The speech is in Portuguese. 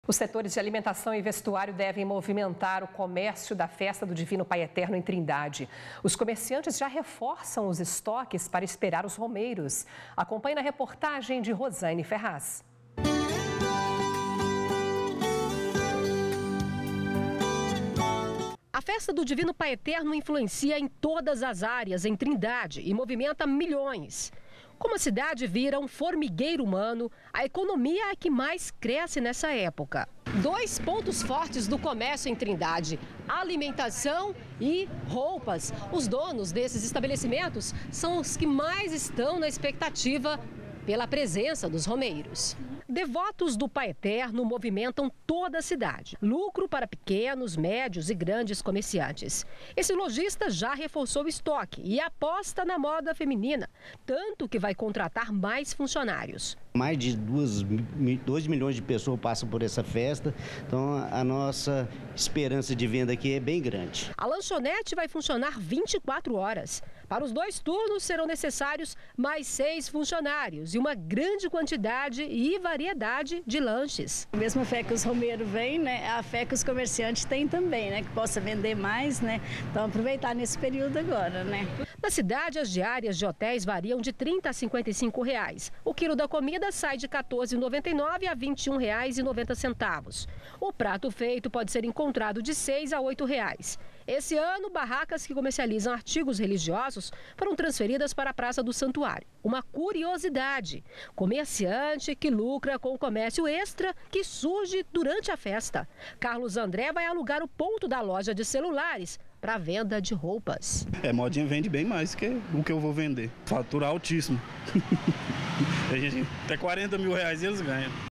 Os setores de alimentação e vestuário devem movimentar o comércio da festa do Divino Pai Eterno em Trindade. Os comerciantes já reforçam os estoques para esperar os romeiros. Acompanhe na reportagem de Rosane Ferraz. A festa do Divino Pai Eterno influencia em todas as áreas em Trindade e movimenta milhões. Como a cidade vira um formigueiro humano, a economia é que mais cresce nessa época. Dois pontos fortes do comércio em Trindade: alimentação e roupas. Os donos desses estabelecimentos são os que mais estão na expectativa pela presença dos romeiros. Devotos do Pai Eterno movimentam toda a cidade. Lucro para pequenos, médios e grandes comerciantes. Esse lojista já reforçou o estoque e aposta na moda feminina, tanto que vai contratar mais funcionários. Mais de 2 milhões de pessoas passam por essa festa, então a nossa esperança de venda aqui é bem grande. A lanchonete vai funcionar 24 horas. Para os 2 turnos serão necessários mais 6 funcionários e uma grande quantidade e variedade de lanches. A mesma fé que os romeiros vêm, né? A fé que os comerciantes têm também, né? Que possa vender mais, né? Então aproveitar nesse período agora, né? Na cidade, as diárias de hotéis variam de R$ 30 a R$ 55. O quilo da comida sai de R$ 14,99 a R$ 21,90. O prato feito pode ser encontrado de R$ 6 a R$ 8. Esse ano, barracas que comercializam artigos religiosos foram transferidas para a Praça do Santuário. Uma curiosidade: comerciante que lucra com o comércio extra que surge durante a festa. Carlos André vai alugar o ponto da loja de celulares para venda de roupas. Modinha vende bem mais que o que eu vou vender. Fatura altíssimo. A gente, até R$ 40 mil eles ganham.